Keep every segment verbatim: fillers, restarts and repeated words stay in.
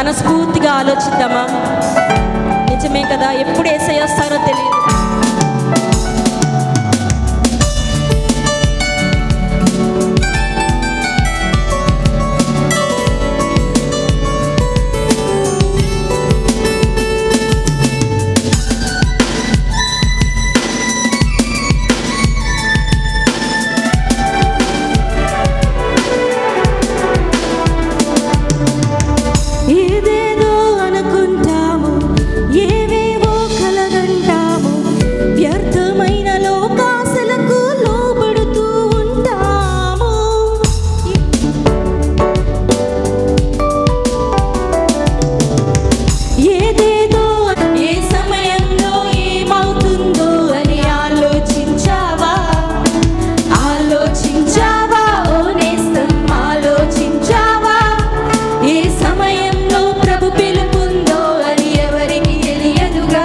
మనస్ఫూర్తిగా ఆలోచిద్దామా? నిజమే కదా, ఎప్పుడు యేసయ్య వస్తారో తెలియదు. ఏదేదో అనుకుంటాము, ఏవేవో కలగంటాము, వ్యర్థమైన లోకాశలకు లోబడుతూ ఉంటాము. ఏదేదో ఏ సమయంలో ఏమవుతుందో అని ఆలోచించావా? ఆలోచించావా ఓ నేస్తం, ఆలోచించావా? ఏ సమయంలో ప్రభు పిలుపుందో అని ఎవరికి తెలియదుగా.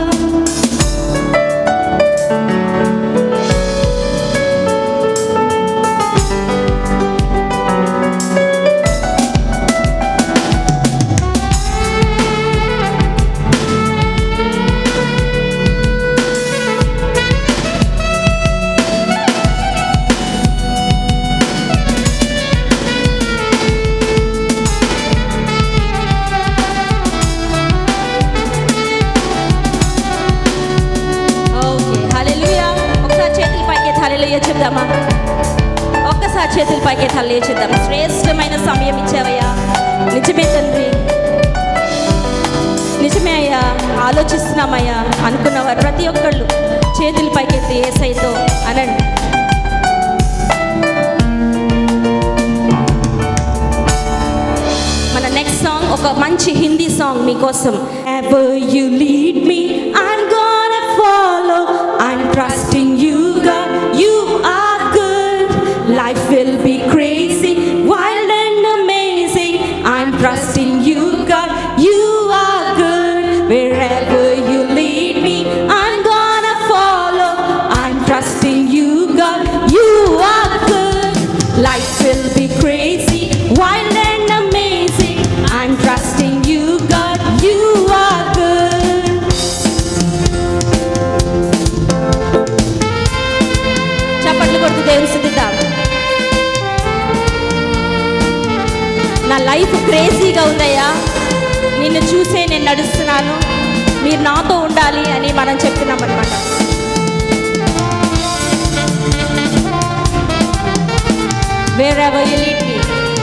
Okay, hallelujah. ఒకసారి చేతుల పైకి హల్లెలూయా చెప్దామా? ఒక్కసారి చేతుల పైకి హల్లెలూయా చెప్దాం. శ్రేష్టమైన సమయం ఇచ్చావయ్యా. నిజమే తండ్రి, నిజమే అయ్యా. ఆలోచిస్తున్నామయ్యా అనుకున్నవారు ప్రతి ఒక్కళ్ళు చేతుల పైకి ఎత్తి యేసయ్యతో అనండి. మన నెక్స్ట్ సాంగ్ ఒక మంచి హిందీ సాంగ్ మీకోసం. Wherever you lead me, I'm gonna follow. I'm trusting you, God. You are good. Life will be crazy, wild and amazing. I'm trusting you, God. You are good. Wherever you lead me, I'm gonna follow. I'm trusting you, God. You are good. Life will be crazy, wild and amazing. I'm trusting you, God. You are good. చప్పట్లు కొడుతూ దేవుని స్తుతిద్దాం. నా life క్రేజీగా ఉందయ్యా, నిన్ను చూసే నేను నడుస్తున్నాను, మీరు నాతో ఉండాలి అని మనం చెప్తున్నాం అనమాట. Wherever you lead me.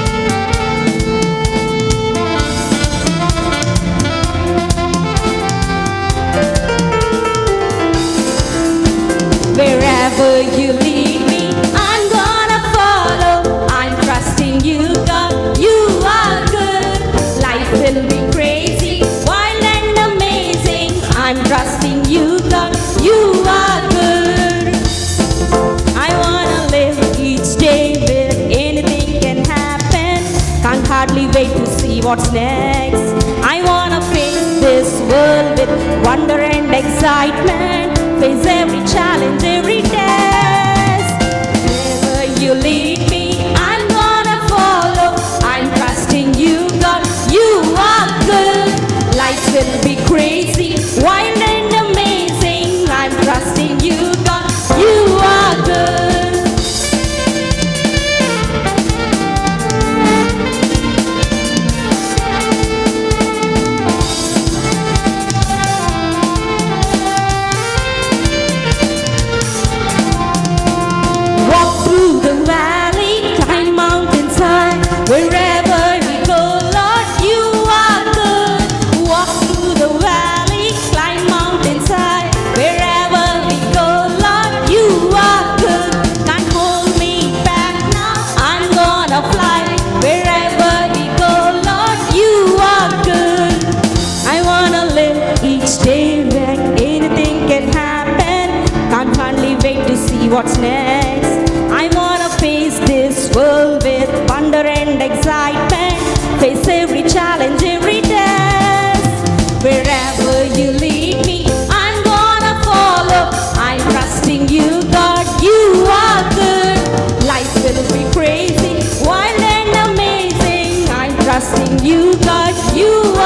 Wherever you lead me, I'm gonna follow. I'm trusting you, God. You are good. Life will be crazy, wild and amazing. I'm trusting you, God. You are good. I wanna live each day where anything can happen. Can't hardly wait to see what's next. I wanna face this world with wonder and excitement. Face every challenge, every test. Wherever you lead me, I'm gonna follow. I'm trusting you, God. You are good. Life will be crazy, wild and amazing. I'm trusting you, God. You are good. Walk through the valley, climb mountains high. Wherever we go, Lord, you are good. Walk through the valley, climb mountains high. Wherever we go, Lord, you are good. Can't hold me back now, I'm gonna fly. Wherever we go, Lord, you are good. I wanna live each day where anything can happen. Can't hardly wait to see what's next. I wanna face this world with wonder and excitement. Face every challenge, every test. Wherever you lead me, I'm gonna follow. I'm trusting you, God. You are good. Life will be crazy, wild and amazing. I'm trusting you, God. You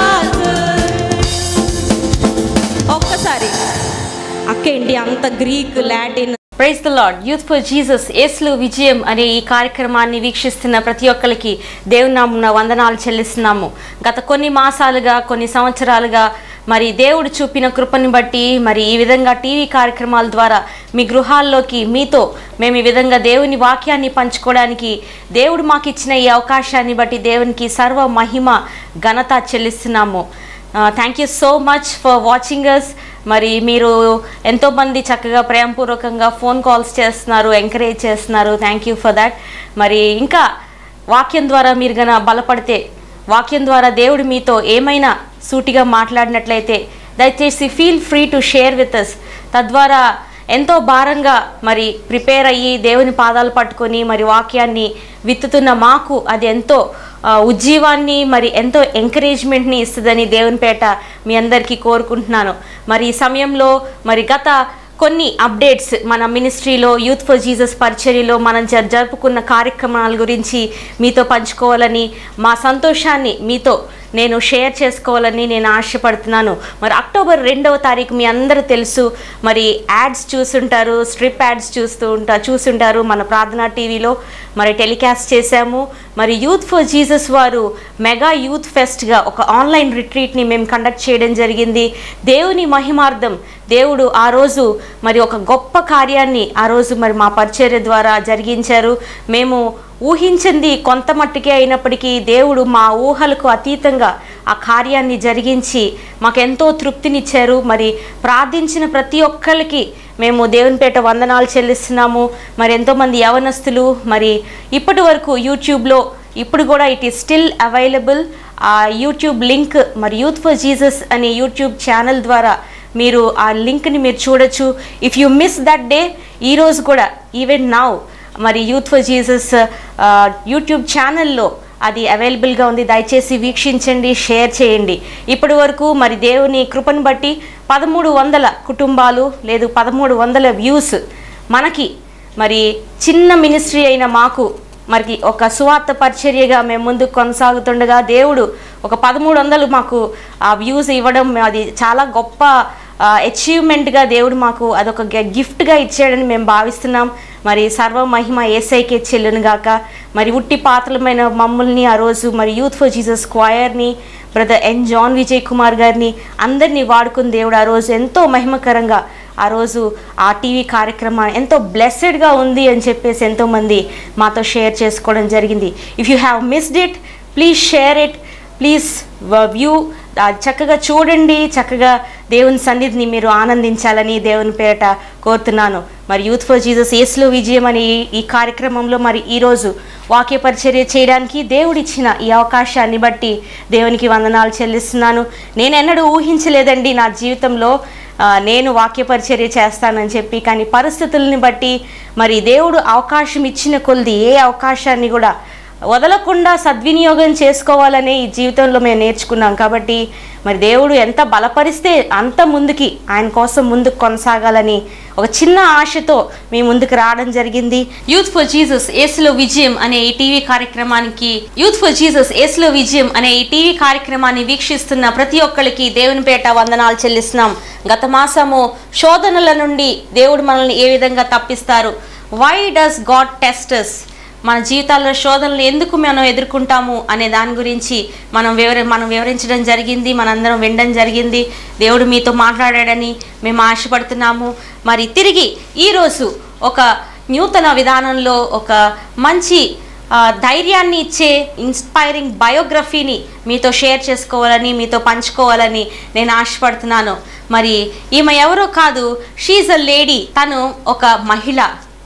ఏంటి అంత Greek Latin. Praise the Lord. Youth for Jesus యేసులో విజయం అనే ఈ కార్యక్రమాన్ని వీక్షిస్తున్న ప్రతి ఒక్కరికి దేవుని నామమున వందనాలు చెల్లిస్తున్నాము. గత కొన్ని మాసాలుగా కొన్ని సంవత్సరాలుగా మరి దేవుడు చూపిన కృపని బట్టి మరి ఈ విధంగా టీవీ కార్యక్రమాల ద్వారా మీ గృహాల్లోకి మీతో మేము ఈ విధంగా దేవుని వాక్యాన్ని పంచుకోవడానికి దేవుడు మాకు ఇచ్చిన ఈ అవకాశాన్ని బట్టి దేవునికి సర్వ మహిమ ఘనత చెల్లిస్తున్నాము. Thank you so much for watching us. మరి మీరు ఎంతోమంది చక్కగా ప్రేమపూర్వకంగా ఫోన్ కాల్స్ చేస్తున్నారు, ఎంకరేజ్ చేస్తున్నారు. Thank you for that. మరి ఇంకా వాక్యం ద్వారా మీరు గన బలపడితే, వాక్యం ద్వారా దేవుడు మీతో ఏమైనా సూటిగా మాట్లాడినట్లయితే దయచేసి feel free to share with us. తద్వారా ఎంతో భారంగా మరి ప్రిపేర్ అయ్యి దేవుని పాదాలు పట్టుకొని మరి వాక్యాన్ని విత్తుతున్న మాకు అది ఎంతో ఉజ్జీవాన్ని మరి ఎంతో ఎంకరేజ్మెంట్ని ఇస్తుందని దేవుని పేట మీ అందరికీ కోరుకుంటున్నాను. మరి ఈ సమయంలో మరి గత కొన్ని అప్డేట్స్ మన మినిస్ట్రీలో యూత్ ఫర్ జీసస్ పరిచర్యలో మనం జరుపుకున్న కార్యక్రమాల గురించి మీతో పంచుకోవాలని, మా సంతోషాన్ని మీతో నేను షేర్ చేసుకోవాలని నేను ఆశపడుతున్నాను. మరి అక్టోబర్ రెండవ తారీఖు మీ అందరూ తెలుసు, మరి యాడ్స్ చూసుంటారు, స్ట్రిప్ యాడ్స్ చూస్తూ ఉంటా చూసుంటారు మన ప్రార్థనా టీవీలో మరి టెలికాస్ట్ చేశాము. మరి యూత్ ఫర్ జీసస్ వారు మెగా యూత్ ఫెస్ట్గా ఒక ఆన్లైన్ రిట్రీట్ని మేము కండక్ట్ చేయడం జరిగింది. దేవుని మహిమార్థం దేవుడు ఆ రోజు మరి ఒక గొప్ప కార్యాన్ని ఆ రోజు మరి మా పరిచర్య ద్వారా జరిగించారు. మేము ఊహించింది కొంత మట్టుకే అయినప్పటికీ దేవుడు మా ఊహలకు అతీతంగా ఆ కార్యాన్ని జరిగించి మాకెంతో తృప్తినిచ్చారు. మరి ప్రార్థించిన ప్రతి ఒక్కరికి మేము దేవుని పేట వందనాలు చెల్లిస్తున్నాము. మరి ఎంతోమంది యవనస్తులు మరి ఇప్పటి వరకు యూట్యూబ్లో ఇప్పుడు కూడా ఇట్ ఈస్ స్టిల్ అవైలబుల్. ఆ యూట్యూబ్ లింక్ మరి యూత్ ఫర్ జీసస్ అనే యూట్యూబ్ ఛానల్ ద్వారా మీరు ఆ లింక్ని మీరు చూడొచ్చు. If you miss that day, ఈరోజు కూడా ఈవెన్ నౌ మరి యూత్ ఫర్ జీసస్ యూట్యూబ్ ఛానల్లో అది అవైలబుల్గా ఉంది. దయచేసి వీక్షించండి, షేర్ చేయండి. ఇప్పటి వరకు మరి దేవుని కృపను బట్టి పదమూడు వందల కుటుంబాలు లేదు పదమూడు వందల వ్యూస్ మనకి మరి చిన్న మినిస్ట్రీ అయిన మాకు మరి ఒక సువార్త పరిచర్యగా మేము ముందుకు కొనసాగుతుండగా దేవుడు ఒక పదమూడు వందలు మాకు ఆ వ్యూస్ ఇవ్వడం అది చాలా గొప్ప అచీవ్మెంట్గా దేవుడు మాకు అదొక గిఫ్ట్గా ఇచ్చాడని మేము భావిస్తున్నాం. మరి సర్వ మహిమ యేసయ్యకే చెల్లును గాక. మరి ఉట్టి పాత్రలమైన మమ్మల్ని ఆ రోజు మరి యూత్ ఫర్ జీసస్ స్క్వయర్ని, brother N John Vijay Kumar గారిని అందరినీ వాడుకుని దేవుడు ఆ రోజు ఎంతో మహిమకరంగా ఆ రోజు ఆ టీవీ కార్యక్రమం ఎంతో బ్లెస్సెడ్గా ఉంది అని చెప్పేసి ఎంతోమంది మాతో షేర్ చేసుకోవడం జరిగింది. If you have missed it, please share it, please view, చక్కగా చూడండి, చక్కగా దేవుని సన్నిధిని మీరు ఆనందించాలని దేవుని పేరట కోరుతున్నాను. మరి యూత్ ఫర్ జీసస్ యేసులో విజయం అనే ఈ కార్యక్రమంలో మరి ఈరోజు వాక్య పరిచర్య చేయడానికి దేవుడిచ్చిన ఈ అవకాశాన్ని బట్టి దేవునికి వందనాలు చెల్లిస్తున్నాను. నేను ఎన్నడూ ఊహించలేదండి నా జీవితంలో నేను వాక్య పరిచర్య చేస్తానని చెప్పి. కానీ పరిస్థితుల్ని బట్టి మరి దేవుడు అవకాశం ఇచ్చిన కొలది ఏ అవకాశాన్ని కూడా వదలకుండా సద్వినియోగం చేసుకోవాలనే ఈ జీవితంలో మేము నేర్చుకున్నాం. కాబట్టి మరి దేవుడు ఎంత బలపరిస్తే అంత ముందుకి ఆయన కోసం ముందుకు కొనసాగాలని ఒక చిన్న ఆశతో మీ ముందుకు రావడం జరిగింది. యూత్ ఫర్ జీసస్ యేసులో విజయం అనే ఈ టీవీ కార్యక్రమానికి యూత్ ఫర్ జీసస్ యేసులో విజయం అనే ఈ టీవీ కార్యక్రమాన్ని వీక్షిస్తున్న ప్రతి ఒక్కరికి దేవుని పేట వందనాలు చెల్లిస్తున్నాం. గత మాసము శోధనల నుండి దేవుడు మనల్ని ఏ విధంగా తప్పిస్తారు, why does God test us, మన జీవితాల్లో శోధనలు ఎందుకు మనం ఎదుర్కొంటాము అనే దాని గురించి మనం వివర మనం వివరించడం జరిగింది, మనందరం వినడం జరిగింది. దేవుడు మీతో మాట్లాడాడని మేము ఆశపడుతున్నాము. మరి తిరిగి ఈరోజు ఒక నూతన విధానంలో ఒక మంచి ధైర్యాన్ని ఇచ్చే ఇన్స్పైరింగ్ బయోగ్రఫీని మీతో షేర్ చేసుకోవాలని, మీతో పంచుకోవాలని నేను ఆశపడుతున్నాను. మరి ఈమె ఎవరో కాదు, షీఈ్ అ లేడీ. తను ఒక మహిళ,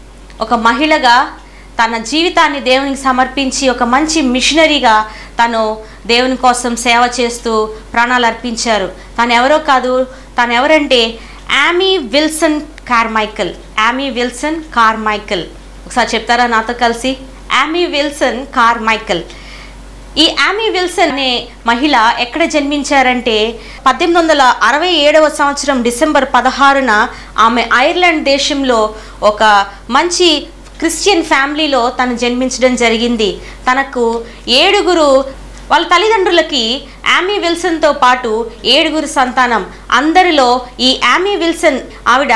ఒక మహిళగా తన జీవితాన్ని దేవునికి సమర్పించి ఒక మంచి మిషనరీగా తను దేవుని కోసం సేవ చేస్తూ ప్రాణాలు అర్పించారు. తను ఎవరో కాదు, తను ఎవరంటే Amy Wilson Carmichael. Amy Wilson Carmichael ఒకసారి చెప్తారా నాతో కలిసి? Amy Wilson Carmichael. ఈ యామీ విల్సన్ అనే మహిళ ఎక్కడ జన్మించారంటే పద్దెనిమిది వందల అరవై ఏడవ సంవత్సరం డిసెంబర్ పదహారున ఆమె ఐర్లాండ్ దేశంలో ఒక మంచి క్రిస్టియన్ ఫ్యామిలీలో తను జన్మించడం జరిగింది. తనకు ఏడుగురు వాళ్ళ తల్లిదండ్రులకి యామీ విల్సన్తో పాటు ఏడుగురు సంతానం. అందరిలో ఈ యామీ విల్సన్ ఆవిడ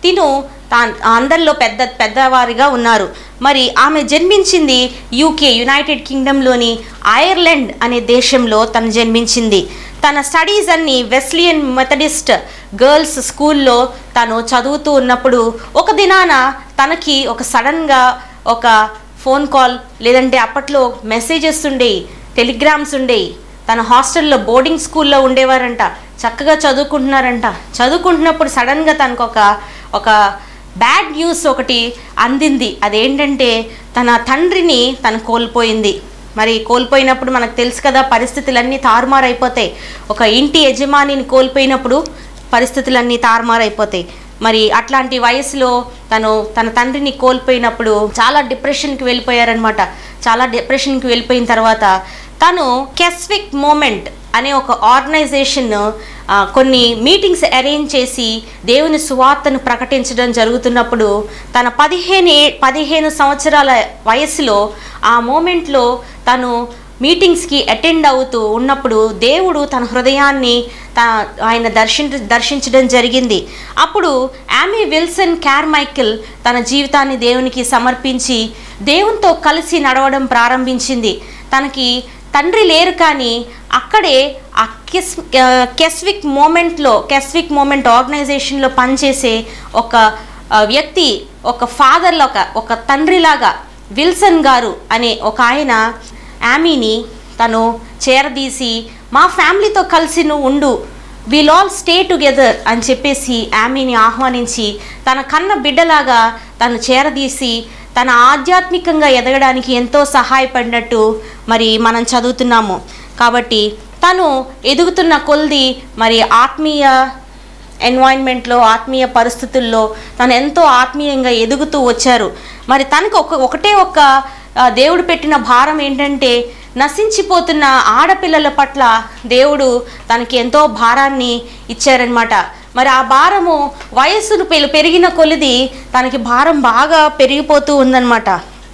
తిను తా అందరిలో పెద్ద పెద్దవారిగా ఉన్నారు. మరి ఆమె జన్మించింది యూకే యునైటెడ్ కింగ్డమ్లోని ఐర్లాండ్ అనే దేశంలో తను జన్మించింది. తన స్టడీస్ అన్ని వెస్లియన్ మెథడిస్ట్ గర్ల్స్ స్కూల్లో తను చదువుతూ ఉన్నప్పుడు ఒక దినాన తనకి ఒక సడన్గా ఒక ఫోన్ కాల్, లేదంటే అప్పట్లో మెసేజెస్ ఉండేవి, టెలిగ్రామ్స్ ఉండేవి. తన హాస్టల్లో బోర్డింగ్ స్కూల్లో ఉండేవారంట, చక్కగా చదువుకుంటున్నారంట. చదువుకుంటున్నప్పుడు సడన్గా తనకు ఒక ఒక బ్యాడ్ న్యూస్ ఒకటి అందింది. అదేంటంటే తన తండ్రిని తను కోల్పోయింది. మరి కోల్పోయినప్పుడు మనకు తెలుసు కదా, పరిస్థితులన్నీ తారుమారైపోతాయి. ఒక ఇంటి యజమానిని కోల్పోయినప్పుడు పరిస్థితులన్నీ తారుమారైపోతాయి. మరి అట్లాంటి వయసులో తను తన తండ్రిని కోల్పోయినప్పుడు చాలా డిప్రెషన్కి వెళ్ళిపోయారనమాట. చాలా డిప్రెషన్కి వెళ్ళిపోయిన తర్వాత తను కెస్విక్ మూమెంట్ అనే ఒక ఆర్గనైజేషన్ కొన్ని మీటింగ్స్ అరేంజ్ చేసి దేవుని సువార్తను ప్రకటించడం జరుగుతున్నప్పుడు తన పదిహేను పదిహేను సంవత్సరాల వయసులో ఆ మూమెంట్లో తను మీటింగ్స్కి అటెండ్ అవుతూ ఉన్నప్పుడు దేవుడు తన హృదయాన్ని త ఆయన దర్శించ దర్శించడం జరిగింది. అప్పుడు ఆమీ విల్సన్ కార్మైకిల్ తన జీవితాన్ని దేవునికి సమర్పించి దేవునితో కలిసి నడవడం ప్రారంభించింది. తనకి తండ్రి లేరు, కానీ అక్కడే ఆ కెస్ కెస్విక్ మూమెంట్లో కెస్విక్ మూమెంట్ ఆర్గనైజేషన్లో పనిచేసే ఒక వ్యక్తి, ఒక ఫాదర్లో ఒక ఒక తండ్రిలాగా విల్సన్ గారు అనే ఒక ఆయన ఆమీని తను చేరదీసి మా ఫ్యామిలీతో కలిసి నువ్వు ఉండు, విల్ ఆల్ స్టే టుగెదర్ అని చెప్పేసి ఆమీని ఆహ్వానించి తన కన్న బిడ్డలాగా తను చేరదీసి తన ఆధ్యాత్మికంగా ఎదగడానికి ఎంతో సహాయపడినట్టు మరి మనం చదువుతున్నాము. కాబట్టి తను ఎదుగుతున్న కొలది మరి ఆత్మీయ ఎన్వైరన్మెంట్లో, ఆత్మీయ పరిస్థితుల్లో తను ఎంతో ఆత్మీయంగా ఎదుగుతూ వచ్చారు. మరి తనకు ఒక ఒకటే ఒక దేవుడు పెట్టిన భారం ఏంటంటే నశించిపోతున్న ఆడపిల్లల పట్ల దేవుడు తనకి ఎంతో భారాన్ని ఇచ్చారనమాట. మరి ఆ భారము వయస్సును పెరిగిన కొలిది తనకి భారం బాగా పెరిగిపోతూ ఉందన్నమాట.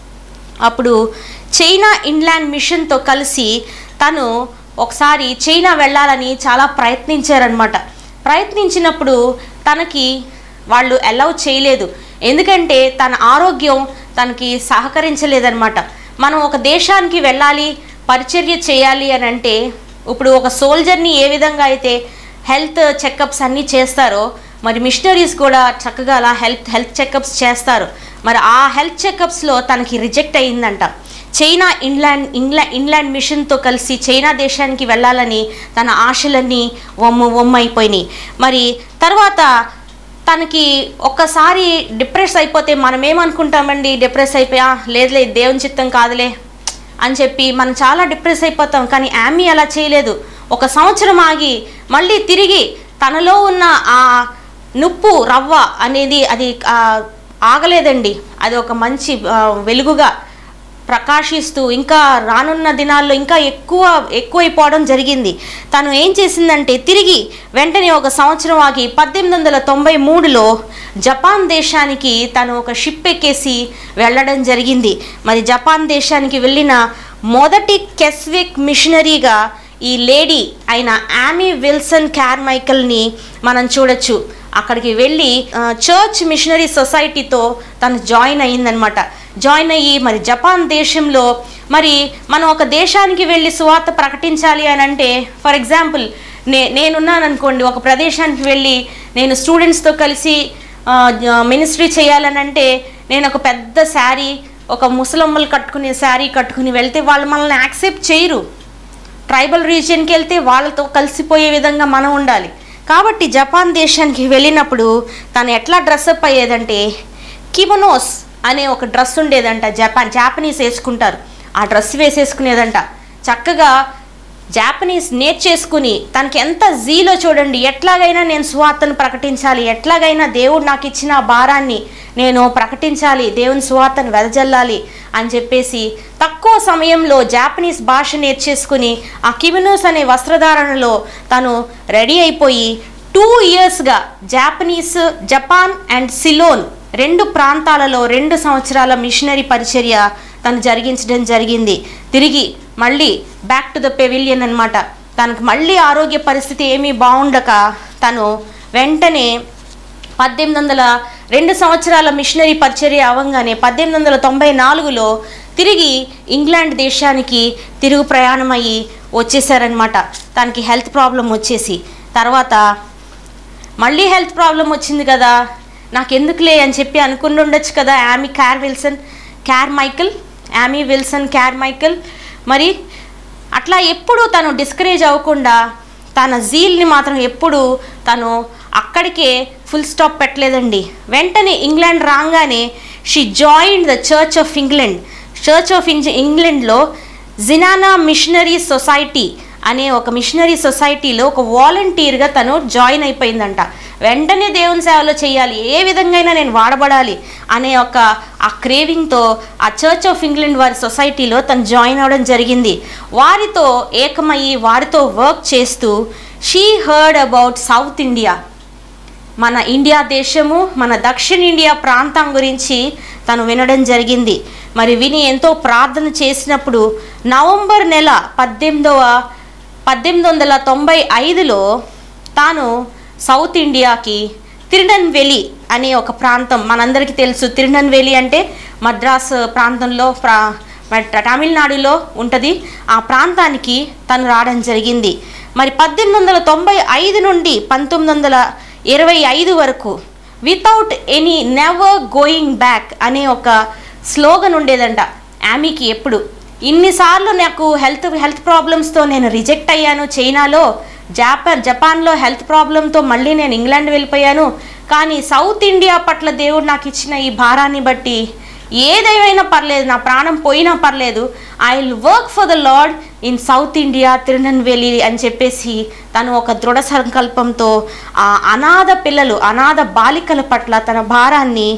అప్పుడు చైనా ఇన్లాండ్ మిషన్తో కలిసి తను ఒకసారి చైనా వెళ్ళాలని చాలా ప్రయత్నించారనమాట. ప్రయత్నించినప్పుడు తనకి వాళ్ళు అలౌ చేయలేదు, ఎందుకంటే తన ఆరోగ్యం తనకి సహకరించలేదన్నమాట. మనం ఒక దేశానికి వెళ్ళాలి, పరిచర్య చేయాలి అని అంటే ఇప్పుడు ఒక సోల్జర్ని ఏ విధంగా అయితే హెల్త్ చెకప్స్ అన్నీ చేస్తారో మరి మిషనరీస్ కూడా చక్కగా అలా హెల్త్ హెల్త్ చెకప్స్ చేస్తారు. మరి ఆ హెల్త్ చెకప్స్లో తనకి రిజెక్ట్ అయ్యిందంట. చైనా ఇన్లాండ్ ఇంగ్లా ఇన్లాండ్ మిషన్తో కలిసి చైనా దేశానికి వెళ్ళాలని తన ఆశలన్నీ వమ్ము వమ్మైపోయినాయి. మరి తర్వాత తనకి ఒక్కసారి డిప్రెస్ అయిపోతే మనం ఏమనుకుంటామండి, డిప్రెస్ అయిపోయా లేదు లేదు దేవుని చిత్తం కాదులే అని చెప్పి మనం చాలా డిప్రెస్ అయిపోతాం. కానీ ఆమీ అలా చేయలేదు. ఒక సంవత్సరం ఆగి మళ్ళీ తిరిగి తనలో ఉన్న ఆ నుప్పు రవ్వ అనేది అది ఆగలేదండి. అది ఒక మంచి వెలుగుగా ప్రకాశిస్తూ ఇంకా రానున్న దినాల్లో ఇంకా ఎక్కువ ఎక్కువైపోవడం జరిగింది. తను ఏం చేసిందంటే తిరిగి వెంటనే ఒక సంవత్సరం ఆగి పద్దెనిమిది వందల తొంభై మూడులో జపాన్ దేశానికి తను ఒక షిప్ ఎక్కేసి వెళ్ళడం జరిగింది. మరి జపాన్ దేశానికి వెళ్ళిన మొదటి కెస్విక్ మిషనరీగా ఈ లేడీ అయిన ఆమీ విల్సన్ కార్మైకిల్ని మనం చూడొచ్చు. అక్కడికి వెళ్ళి చర్చ్ మిషనరీ సొసైటీతో తను జాయిన్ అయ్యిందనమాట. జాయిన్ అయ్యి మరి జపాన్ దేశంలో మరి మనం ఒక దేశానికి వెళ్ళి సువార్త ప్రకటించాలి అని అంటే, ఫర్ ఎగ్జాంపుల్ నే నేనున్నాను అనుకోండి, ఒక ప్రదేశానికి వెళ్ళి నేను స్టూడెంట్స్తో కలిసి మినిస్ట్రీ చేయాలని అంటే నేను ఒక పెద్ద శారీ, ఒక ముసలమ్మలు కట్టుకునే శారీ కట్టుకుని వెళ్తే వాళ్ళు మనల్ని యాక్సెప్ట్ చేయరు. ట్రైబల్ రీజియన్కి వెళ్తే వాళ్ళతో కలిసిపోయే విధంగా మనం ఉండాలి. కాబట్టి జపాన్ దేశానికి వెళ్ళినప్పుడు తను ఎట్లా డ్రెస్అప్ అయ్యేదంటే కిమోనోస్ అనే ఒక డ్రెస్ ఉండేదంట. జపాన్ జాపనీస్ వేసుకుంటారు, ఆ డ్రెస్ వేసేసుకునేదంట. చక్కగా జాపనీస్ నేర్చేసుకుని తనకి ఎంత జీలో చూడండి, ఎట్లాగైనా నేను సువార్తను ప్రకటించాలి, ఎట్లాగైనా దేవుడు నాకు ఇచ్చిన భారాన్ని నేను ప్రకటించాలి, దేవుని సువార్తను వెదజల్లాలి అని చెప్పేసి తక్కువ సమయంలో జాపనీస్ భాష నేర్చేసుకుని ఆ కిమోనోస్ అనే వస్త్రధారణలో తను రెడీ అయిపోయి టూ ఇయర్స్గా జాపనీస్, జపాన్ అండ్ సిలోన్ రెండు ప్రాంతాలలో రెండు సంవత్సరాల మిషనరీ పరిచర్య తను జరిగించడం జరిగింది. తిరిగి మళ్ళీ బ్యాక్ టు ద పెవిలియన్ అనమాట. తనకు మళ్ళీ ఆరోగ్య పరిస్థితి ఏమీ బాగుండక తను వెంటనే పద్దెనిమిది వందల రెండు సంవత్సరాల మిషనరీ పరిచర్య అవ్వగానే పద్దెనిమిది వందల తొంభై నాలుగులో తిరిగి ఇంగ్లాండ్ దేశానికి తిరుగు ప్రయాణం అయ్యి వచ్చేసారనమాట. తనకి హెల్త్ ప్రాబ్లం వచ్చేసి తర్వాత మళ్ళీ హెల్త్ ప్రాబ్లం వచ్చింది కదా, నాకెందుకులే అని చెప్పి అనుకుని ఉండొచ్చు కదా యామీ క్యార్ Wilson Carmichael Amy Wilson Carmichael మరి అట్లా ఎప్పుడు తను డిస్కరేజ్ అవ్వకుండా తన జీల్ని మాత్రం ఎప్పుడు తను అక్కడికే ఫుల్ స్టాప్ పెట్టలేదండి. వెంటనే ఇంగ్లాండ్ రాగానే she join the church of England church of ఇంగ్లాండ్లో జినానా మిషనరీ సొసైటీ అనే ఒక మిషనరీ సొసైటీలో ఒక వాలంటీర్గా తను జాయిన్ అయిపోయిందంట. వెంటనే దేవుని సేవలో చేయాలి, ఏ విధంగా నేను వాడబడాలి అనే ఒక ఆ క్రేవింగ్తో ఆ చర్చ్ ఆఫ్ ఇంగ్లాండ్ వారి సొసైటీలో తను జాయిన్ అవ్వడం జరిగింది. వారితో ఏకమయ్యి వారితో వర్క్ చేస్తూ she heard about South India, మన ఇండియా దేశము మన దక్షిణ ఇండియా ప్రాంతం గురించి తను వినడం జరిగింది. మరి విని ఎంతో ప్రార్థన చేసినప్పుడు నవంబర్ నెల పద్దెనిమిదవ పద్దెనిమిది వందల తొంభై ఐదులో తాను సౌత్ ఇండియాకి తిరునెల్వేలి అనే ఒక ప్రాంతం, మనందరికీ తెలుసు తిరునెల్వేలి అంటే మద్రాస్ ప్రాంతంలో ప్రా తమిళనాడులో ఉంటుంది, ఆ ప్రాంతానికి తను రావడం జరిగింది. మరి పద్దెనిమిది వందల తొంభై ఐదు నుండి పంతొమ్మిది వందల ఇరవై ఐదు వరకు without any never going back అనే ఒక స్లోగన్ ఉండేదంట యామీకి. ఎప్పుడు ఇన్నిసార్లు నాకు హెల్త్ హెల్త్ ప్రాబ్లమ్స్తో నేను రిజెక్ట్ అయ్యాను, చైనాలో జాపాన్ జపాన్లో హెల్త్ ప్రాబ్లంతో మళ్ళీ నేను ఇంగ్లాండ్ వెళ్ళిపోయాను, కానీ సౌత్ ఇండియా పట్ల దేవుడు నాకు ఇచ్చిన ఈ భారాన్ని బట్టి ఏదేమైనా పర్లేదు, నా ప్రాణం పోయినా పర్లేదు, I will work for the Lord in South India Tirunelveli అని చెప్పేసి తను ఒక దృఢ సంకల్పంతో ఆ అనాథ పిల్లలు అనాథ బాలికల పట్ల తన భారాన్ని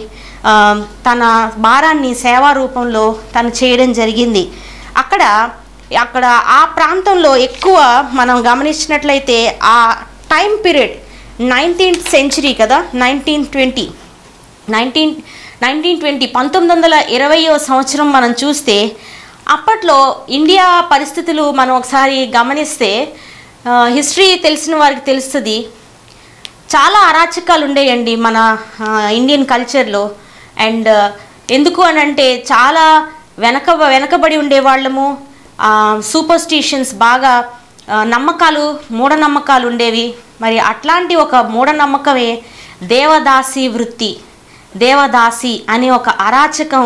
తన భారాన్ని సేవా రూపంలో తను చేయడం జరిగింది. అక్కడ అక్కడ ఆ ప్రాంతంలో ఎక్కువ మనం గమనించినట్లయితే ఆ టైం పీరియడ్ నైన్టీన్త్ సెంచరీ కదా, nineteen twenty nineteen nineteen twenty పంతొమ్మిది వందల ఇరవయో సంవత్సరం మనం చూస్తే అప్పట్లో ఇండియా పరిస్థితులు మనం ఒకసారి గమనిస్తే హిస్టరీ తెలిసిన వారికి తెలుస్తుంది, చాలా అరాచకాలు ఉండేయండి మన ఇండియన్ కల్చర్లో. అండ్ ఎందుకు అని అంటే చాలా వెనక వెనకబడి ఉండేవాళ్ళము, సూపర్స్టిషన్స్ బాగా నమ్మకాలు మూఢనమ్మకాలు ఉండేవి. మరి అట్లాంటి ఒక మూఢనమ్మకమే దేవదాసి వృత్తి, దేవదాసి అనే ఒక అరాచకం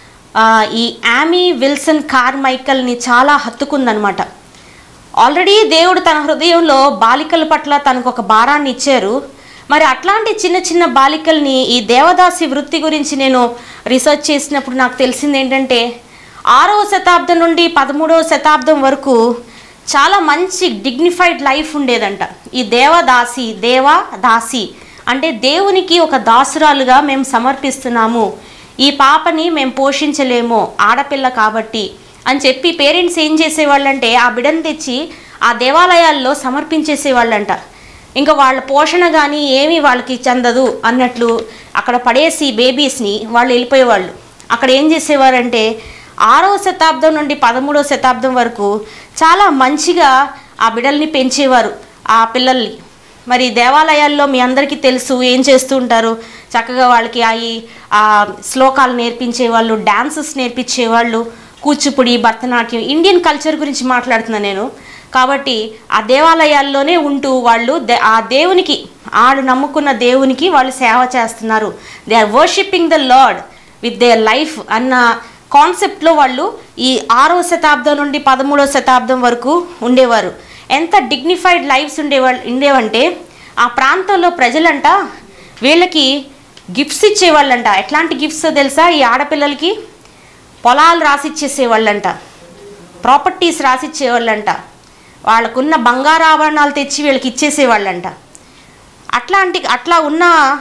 ఈ యామీ విల్సన్ కార్మైకల్ని చాలా హత్తుకుందనమాట. ఆల్రెడీ దేవుడు తన హృదయంలో బాలికల పట్ల తనకు ఒక భారాన్ని ఇచ్చారు. మరి అట్లాంటి చిన్న చిన్న బాలికల్ని ఈ దేవదాసి వృత్తి గురించి నేను రీసెర్చ్ చేసినప్పుడు నాకు తెలిసింది ఏంటంటే ఆరవ శతాబ్దం నుండి పదమూడవ శతాబ్దం వరకు చాలా మంచి డిగ్నిఫైడ్ లైఫ్ ఉండేదంట. ఈ దేవదాసి దేవదాసి అంటే దేవునికి ఒక దాసురాలుగా మేము సమర్పిస్తున్నాము, ఈ పాపని మేము పోషించలేము ఆడపిల్ల కాబట్టి అని చెప్పి పేరెంట్స్ ఏం చేసేవాళ్ళంటే ఆ బిడ్డను తెచ్చి ఆ దేవాలయాల్లో సమర్పించేసేవాళ్ళంట. ఇంకా వాళ్ళ పోషణ కానీ ఏమీ వాళ్ళకి చెందదు అన్నట్లు అక్కడ పడేసి బేబీస్ని వాళ్ళు వెళ్ళిపోయేవాళ్ళు. అక్కడ ఏం చేసేవారంటే ఆరవ శతాబ్దం నుండి పదమూడవ శతాబ్దం వరకు చాలా మంచిగా ఆ బిడ్డల్ని పెంచేవారు ఆ పిల్లల్ని. మరి దేవాలయాల్లో మీ అందరికీ తెలుసు ఏం చేస్తూ ఉంటారు, చక్కగా వాళ్ళకి అవి ఆ శ్లోకాలు నేర్పించేవాళ్ళు, డ్యాన్సెస్ నేర్పించేవాళ్ళు, కూచిపూడి, భరతనాట్యం, ఇండియన్ కల్చర్ గురించి మాట్లాడుతున్నాను నేను. కాబట్టి ఆ దేవాలయాల్లోనే ఉంటూ వాళ్ళు ఆ దేవునికి ఆడు నమ్ముకున్న దేవునికి వాళ్ళు సేవ చేస్తున్నారు, they are worshipping the Lord with their life అన్న కాన్సెప్ట్లో వాళ్ళు ఈ ఆరవ శతాబ్దం నుండి పదమూడవ శతాబ్దం వరకు ఉండేవారు. ఎంత డిగ్నిఫైడ్ లైఫ్స్ ఉండేవాళ్ళు ఉండేవంటే ఆ ప్రాంతంలో ప్రజలంట వీళ్ళకి గిఫ్ట్స్ ఇచ్చేవాళ్ళంట. ఎట్లాంటి గిఫ్ట్స్ తెలుసా, ఈ ఆడపిల్లలకి పొలాలు రాసిచ్చేసేవాళ్ళంట, ప్రాపర్టీస్ రాసిచ్చేవాళ్ళంట, వాళ్ళకున్న బంగారు ఆభరణాలు తెచ్చి వీళ్ళకి ఇచ్చేసేవాళ్ళంట. అట్లాంటి అట్లా ఉన్న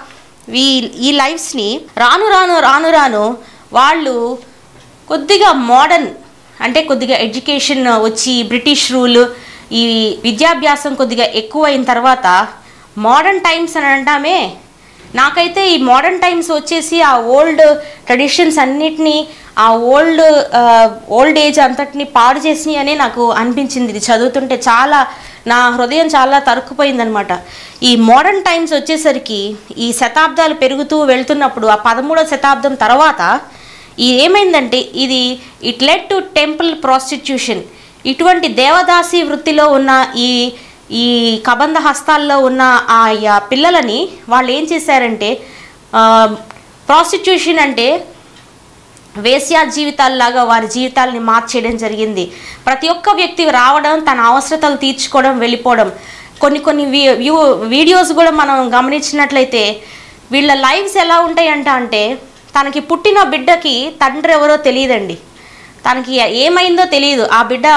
ఈ ఈ లైఫ్స్ని రాను రాను రాను రాను వాళ్ళు కొద్దిగా మోడర్న్ అంటే కొద్దిగా ఎడ్యుకేషన్ వచ్చి బ్రిటిష్ రూల్ ఈ విద్యాభ్యాసం కొద్దిగా ఎక్కువ అయిన తర్వాత మోడర్న్ టైమ్స్ అని అంటామే. నాకైతే ఈ మోడర్న్ టైమ్స్ వచ్చేసి ఆ ఓల్డ్ ట్రెడిషన్స్ అన్నిటినీ ఆ ఓల్డ్ ఓల్డ్ ఏజ్ అంతటిని పాడు చేసినాయి అని నాకు అనిపించింది. ఇది చదువుతుంటే చాలా నా హృదయం చాలా తరుక్కుపోయిందనమాట. ఈ మోడర్న్ టైమ్స్ వచ్చేసరికి ఈ శతాబ్దాలు పెరుగుతూ వెళ్తున్నప్పుడు ఆ పదమూడవ శతాబ్దం తర్వాత ఈ ఏమైందంటే ఇది it led to temple prostitution. ఇటువంటి దేవదాసి వృత్తిలో ఉన్న ఈ ఈ కబంధ హస్తాల్లో ఉన్న ఆ పిల్లలని వాళ్ళు ఏం చేశారంటే, ప్రాస్టిట్యూషన్ అంటే వేశ్యా జీవితాల్లాగా వారి జీవితాలని మార్చేయడం జరిగింది. ప్రతి ఒక్క వ్యక్తి రావడం, తన అవసరతలు తీర్చుకోవడం, వెళ్ళిపోవడం. కొన్ని కొన్ని వ్యూ వీడియోస్ కూడా మనం గమనించినట్లయితే వీళ్ళ లైఫ్స్ ఎలా ఉంటాయంట అంటే, తనకి పుట్టిన బిడ్డకి తండ్రి ఎవరో తెలియదండి, తనకి ఏమైందో తెలియదు, ఆ బిడ్డ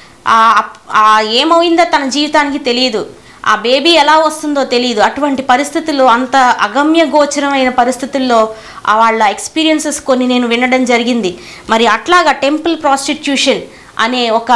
ఏమైందో తన జీవితానికి తెలియదు, ఆ బేబీ ఎలా వస్తుందో తెలియదు. అటువంటి పరిస్థితుల్లో, అంత అగమ్య గోచరమైన పరిస్థితుల్లో వాళ్ళ ఎక్స్పీరియన్సెస్ కొన్ని నేను వినడం జరిగింది. మరి అట్లాగా టెంపుల్ ప్రాస్టిట్యూషన్ అనే ఒక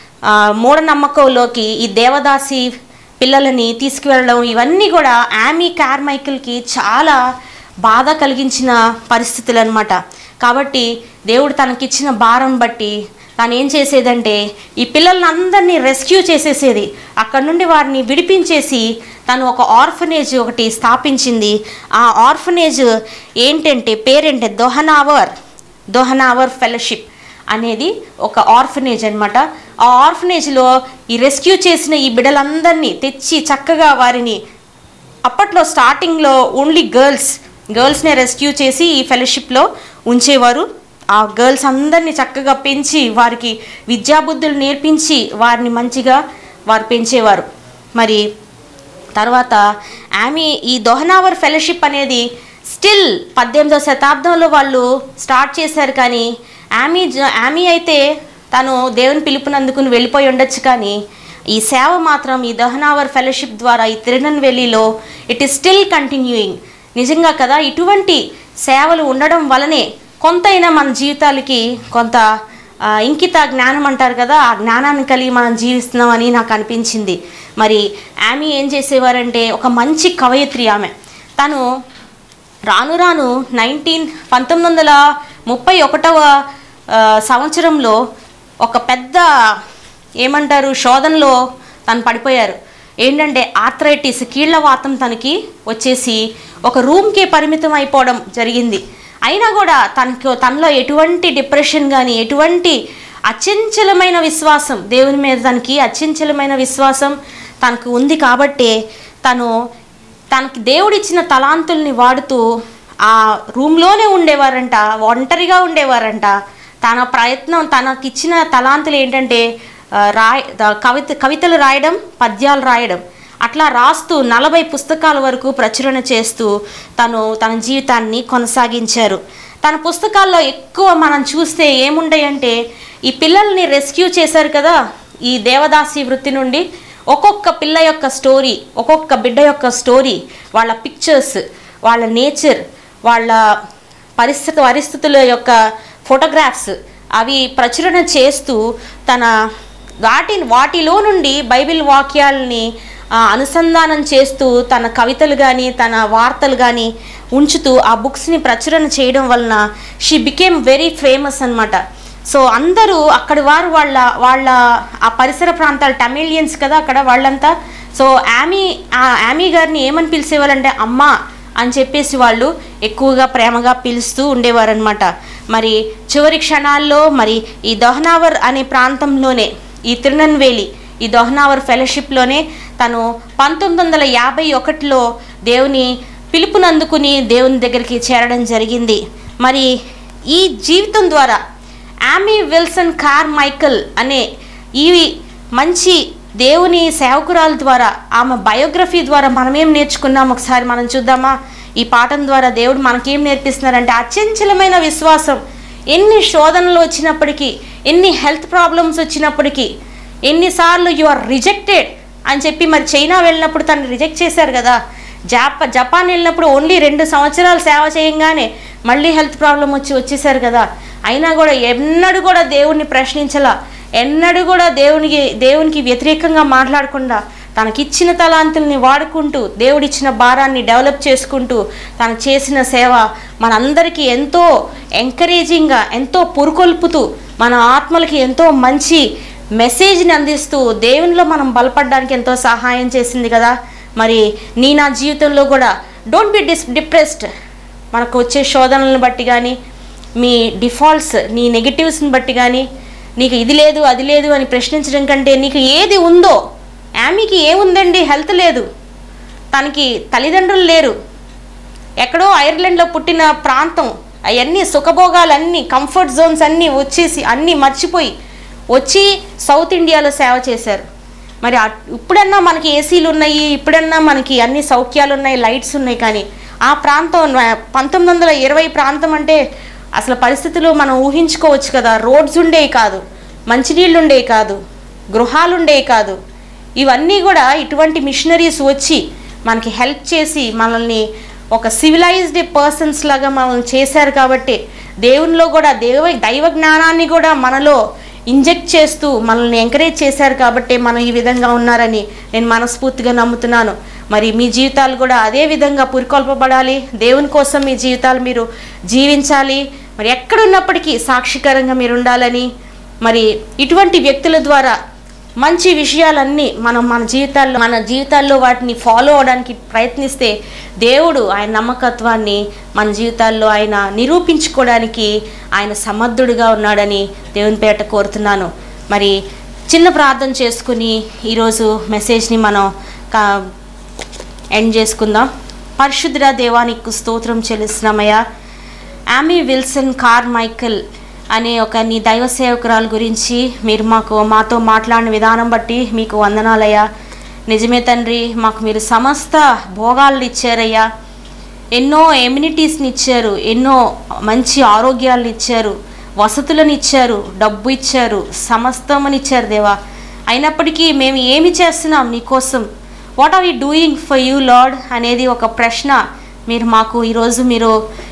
మూఢనమ్మకంలోకి ఈ దేవదాసి పిల్లలని తీసుకువెళ్ళడం, ఇవన్నీ కూడా ఆమీ కార్మైకిల్కి చాలా బాధ కలిగించిన పరిస్థితులు అన్నమాట. కాబట్టి దేవుడు తనకిచ్చిన భారం బట్టి తను ఏం చేసేదంటే ఈ పిల్లల్ని అందరినీ రెస్క్యూ చేసేసేది, అక్కడ నుండి వారిని విడిపించేసి తను ఒక ఆర్ఫనేజ్ ఒకటి స్థాపించింది. ఆ ఆర్ఫనేజ్ ఏంటంటే పేరేంటే దొహనావర్ దొహనావర్ ఫెలోషిప్ అనేది ఒక ఆర్ఫనేజ్ అనమాట. ఆ ఆర్ఫనేజ్లో ఈ రెస్క్యూ చేసిన ఈ బిడ్డలందరినీ తెచ్చి చక్కగా వారిని, అప్పట్లో స్టార్టింగ్లో ఓన్లీ గర్ల్స్ గర్ల్స్నే రెస్క్యూ చేసి ఈ ఫెలోషిప్లో ఉంచేవారు. ఆ గర్ల్స్ అందరినీ చక్కగా పెంచి వారికి విద్యాబుద్ధులు నేర్పించి వారిని మంచిగా వారు పెంచేవారు. మరి తర్వాత ఆమె ఈ దొహనావర్ ఫెలోషిప్ అనేది స్టిల్ పద్దెనిమిదవ శతాబ్దంలో వాళ్ళు స్టార్ట్ చేశారు. కానీ ఆమె ఆమె అయితే తను దేవుని పిలుపునందుకుని వెళ్ళిపోయి ఉండొచ్చు, కానీ ఈ సేవ మాత్రం ఈ దొహనావర్ ఫెలోషిప్ ద్వారా ఈ తిరునెల్వేలిలో ఇట్ ఈస్ స్టిల్ కంటిన్యూయింగ్. నిజంగా కదా, ఇటువంటి సేవలు ఉండడం వలనే కొంతైనా మన జీవితాలకి కొంత ఇంకిత జ్ఞానం అంటారు కదా, ఆ జ్ఞానాన్ని కలిగి మనం జీవిస్తున్నామని నాకు అనిపించింది. మరి ఆమె ఏం చేసేవారంటే ఒక మంచి కవయిత్రి ఆమె. తను రాను రాను నైన్టీన్ పంతొమ్మిది వందల ముప్పై ఒకటవ సంవత్సరంలో ఒక పెద్ద ఏమంటారు శోధనలో తను పడిపోయారు. ఏంటంటే ఆర్థరైటిస్, కీళ్లవాతం తనకి వచ్చేసి ఒక రూమ్కే పరిమితం అయిపోవడం జరిగింది. అయినా కూడా తనకు తనలో ఎటువంటి డిప్రెషన్ కానీ, ఎటువంటి అచంచలమైన విశ్వాసం దేవుని మీద తనకి అచంచలమైన విశ్వాసం తనకు ఉంది. కాబట్టి తను తనకి దేవుడిచ్చిన తలాంతుల్ని వాడుతూ ఆ రూమ్లోనే ఉండేవారంట, ఒంటరిగా ఉండేవారంట. తన ప్రయత్నం, తనకిచ్చిన తలాంతులు ఏంటంటే రాయ కవిత కవితలు రాయడం, పద్యాలు రాయడం. అట్లా రాస్తూ నలభై పుస్తకాల వరకు ప్రచురణ చేస్తూ తను తన జీవితాన్ని కొనసాగించారు. తన పుస్తకాల్లో ఎక్కువ మనం చూస్తే ఏముంటాయంటే, ఈ పిల్లల్ని రెస్క్యూ చేశారు కదా ఈ దేవదాసి వృత్తి నుండి, ఒక్కొక్క పిల్ల యొక్క స్టోరీ, ఒక్కొక్క బిడ్డ యొక్క స్టోరీ, వాళ్ళ పిక్చర్స్, వాళ్ళ నేచర్, వాళ్ళ పరిస్థితి పరిస్థితుల యొక్క ఫోటోగ్రాఫ్స్ అవి ప్రచురణ చేస్తూ తన వాటి వాటిలో నుండి బైబిల్ వాక్యాలని అనుసంధానం చేస్తూ తన కవితలు కానీ తన వార్తలు కానీ ఉంచుతూ ఆ బుక్స్ని ప్రచురణ చేయడం వలన షీ బికేమ్ వెరీ ఫేమస్ అన్నమాట. సో అందరూ అక్కడి వారు వాళ్ళ వాళ్ళ ఆ పరిసర ప్రాంతాలు టమిలియన్స్ కదా అక్కడ వాళ్ళంతా. సో ఆమీ ఆమీ గారిని ఏమని పిలిచేవాళ్ళంటే అమ్మ అని చెప్పేసి వాళ్ళు ఎక్కువగా ప్రేమగా పిలుస్తూ ఉండేవారనమాట. మరి చివరి క్షణాల్లో మరి ఈ దొహనావర్ అనే ప్రాంతంలోనే, ఈ తిరునెల్వేలి ఈ దొహనావర్ ఫెలోషిప్లోనే తను పంతొమ్మిది వందల యాభై ఒకటిలో దేవుని పిలుపునందుకుని దేవుని దగ్గరికి చేరడం జరిగింది. మరి ఈ జీవితం ద్వారా ఆమీ విల్సన్ కార్మైకిల్ అనే ఈ మంచి దేవుని సేవకురాల ద్వారా, ఆమె బయోగ్రఫీ ద్వారా మనం ఏం నేర్చుకున్నాం ఒకసారి మనం చూద్దామా? ఈ పాఠం ద్వారా దేవుడు మనకేం నేర్పిస్తున్నారంటే అచంచలమైన విశ్వాసం. ఎన్ని శోధనలు వచ్చినప్పటికీ, ఎన్ని హెల్త్ ప్రాబ్లమ్స్ వచ్చినప్పటికీ, ఎన్నిసార్లు యు ఆర్ రిజెక్టెడ్ అని చెప్పి మరి చైనా వెళ్ళినప్పుడు తను రిజెక్ట్ చేశారు కదా, జాప జపాన్ వెళ్ళినప్పుడు ఓన్లీ రెండు సంవత్సరాలు సేవ చేయంగానే మళ్ళీ హెల్త్ ప్రాబ్లం వచ్చి వచ్చేసారు కదా, అయినా కూడా ఎన్నడూ కూడా దేవుణ్ణి ప్రశ్నించలా, ఎన్నడూ కూడా దేవునికి దేవునికి వ్యతిరేకంగా మాట్లాడకుండా తనకిచ్చిన తలాంతుల్ని వాడుకుంటూ దేవుడిచ్చిన భారాన్ని డెవలప్ చేసుకుంటూ తను చేసిన సేవ మనందరికీ ఎంతో ఎంకరేజింగ్గా, ఎంతో పురుకొల్పుతూ, మన ఆత్మలకి ఎంతో మంచి మెసేజ్ని అందిస్తూ దేవునిలో మనం బలపడడానికి ఎంతో సహాయం చేసింది కదా. మరి నీ నా జీవితంలో కూడా డోంట్ బి డిస్ డిప్రెస్డ్ మనకు వచ్చే శోధనలను బట్టి కానీ, మీ డిఫాల్ట్స్, నీ నెగిటివ్స్ని బట్టి కానీ, నీకు ఇది లేదు అది లేదు అని ప్రశ్నించడం కంటే నీకు ఏది ఉందో, ఆమెకి ఏముందండి, హెల్త్ లేదు, తనకి తల్లిదండ్రులు లేరు, ఎక్కడో ఐర్లాండ్లో పుట్టిన ప్రాంతం, అవన్నీ సుఖభోగాలన్నీ, కంఫర్ట్ జోన్స్ అన్నీ వచ్చేసి అన్నీ మర్చిపోయి వచ్చి సౌత్ ఇండియాలో సేవ చేశారు. మరి ఇప్పుడన్నా మనకి ఏసీలు ఉన్నాయి, ఇప్పుడన్నా మనకి అన్ని సౌఖ్యాలు ఉన్నాయి, లైట్స్ ఉన్నాయి. కానీ ఆ ప్రాంతం పంతొమ్మిది వందల ఇరవై ప్రాంతం అంటే అసలు పరిస్థితులు మనం ఊహించుకోవచ్చు కదా. రోడ్స్ ఉండేవి కాదు, మంచినీళ్ళు ఉండేవి కాదు, గృహాలు ఉండేవి కాదు. ఇవన్నీ కూడా ఇటువంటి మిషనరీస్ వచ్చి మనకి హెల్ప్ చేసి మనల్ని ఒక సివిలైజ్డ్ పర్సన్స్ లాగా మనల్ని చేశారు. కాబట్టి దేవునిలో కూడా దేవ దైవ జ్ఞానాన్ని కూడా మనలో ఇంజెక్ట్ చేస్తూ మనల్ని ఎంకరేజ్ చేశారు. కాబట్టి మనం ఈ విధంగా ఉన్నారని నేను మనస్ఫూర్తిగా నమ్ముతున్నాను. మరి మీ జీవితాలు కూడా అదే విధంగా పురికొల్పబడాలి. దేవుని కోసం మీ జీవితాలు మీరు జీవించాలి. మరి ఎక్కడున్నప్పటికీ సాక్షికరంగా మీరు ఉండాలని, మరి ఇటువంటి వ్యక్తుల ద్వారా మంచి విషయాలన్నీ మనం మన జీవితాల్లో మన జీవితాల్లో వాటిని ఫాలో అవడానికి ప్రయత్నిస్తే దేవుడు ఆయన నమ్మకత్వాన్ని మన జీవితాల్లో ఆయన నిరూపించుకోవడానికి ఆయన సమర్థుడిగా ఉన్నాడని దేవుని పేట కోరుతున్నాను. మరి చిన్న ప్రార్థన చేసుకుని ఈరోజు మెసేజ్ని మనం కా ఎండ్ చేసుకుందాం. పరిశుద్ధ దేవానికి స్తోత్రం చెల్లిస్తున్నామయ్యా. ఆమీ విల్సన్ కార్మైకల్ అనే ఒక నీ దైవ సేవకురాల గురించి మీరు మాకు మాతో మాట్లాడిన విధానం బట్టి మీకు వందనాలయ్యా. నిజమే తండ్రి, మాకు మీరు సమస్త భోగాలను ఇచ్చారయ్యా, ఎన్నో ఎమ్యూనిటీస్ని ఇచ్చారు, ఎన్నో మంచి ఆరోగ్యాలను ఇచ్చారు, వసతులను ఇచ్చారు, డబ్బు ఇచ్చారు, సమస్తమని ఇచ్చారు దేవా. అయినప్పటికీ మేము ఏమి చేస్తున్నాం నీకోసం, what are you doing for you Lord అనేది ఒక ప్రశ్న మీరు మాకు ఈరోజు మీరు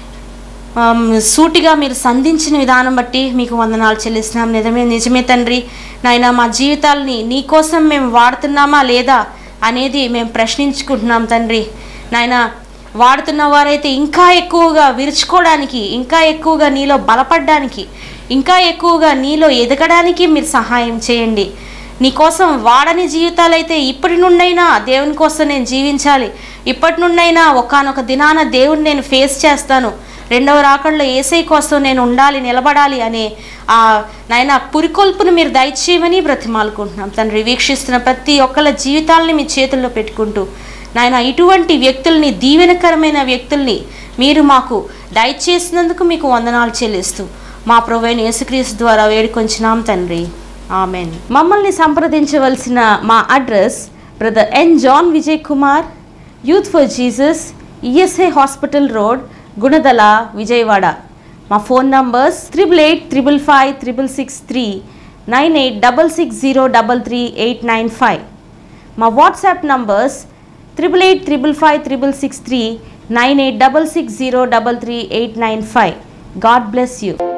సూటిగా మీరు సంధించిన విధానం బట్టి మీకు వందనాలు చెల్లిస్తున్నాం. నిజమే నిజమే తండ్రి నాయన, మా జీవితాలని నీకోసం మేము వాడుతున్నామా లేదా అనేది మేము ప్రశ్నించుకుంటున్నాం తండ్రి. నాయన వాడుతున్న వారైతే ఇంకా ఎక్కువగా విరుచుకోవడానికి, ఇంకా ఎక్కువగా నీలో బలపడడానికి, ఇంకా ఎక్కువగా నీలో ఎదగడానికి మీరు సహాయం చేయండి. నీకోసం వాడని జీవితాలైతే ఇప్పటి నుండైనా దేవుని కోసం నేను జీవించాలి, ఇప్పటి నుండైనా ఒకానొక దినాన దేవుని నేను ఫేస్ చేస్తాను, రెండవ రాకడలో యేసయ్య కోసం నేను ఉండాలి, నిలబడాలి అనే ఆ నాయన పురికొల్పును మీరు దయచేయమని బ్రతిమాలుకుంటున్నాం తండ్రి. వీక్షిస్తున్న ప్రతి ఒక్కళ్ళ జీవితాలని మీ చేతుల్లో పెట్టుకుంటూ నాయన ఇటువంటి వ్యక్తుల్ని, దీవెనకరమైన వ్యక్తుల్ని మీరు మాకు దయచేసినందుకు మీకు వందనాలు చెల్లిస్తూ మా ప్రభువైన యేసుక్రీస్తు ద్వారా వేడుకొంచున్నాం తండ్రి, ఆమెన్. మమ్మల్ని సంప్రదించవలసిన మా address brother N John Vijay Kumar, youth for Jesus, ESI hospital road, Gunadala, Vijayawada. మా phone numbers triple eight triple five triple six three nine eight double six zero double three eight nine five. మా WhatsApp numbers triple eight triple five triple six three nine eight double six zero double three eight nine five. God bless you.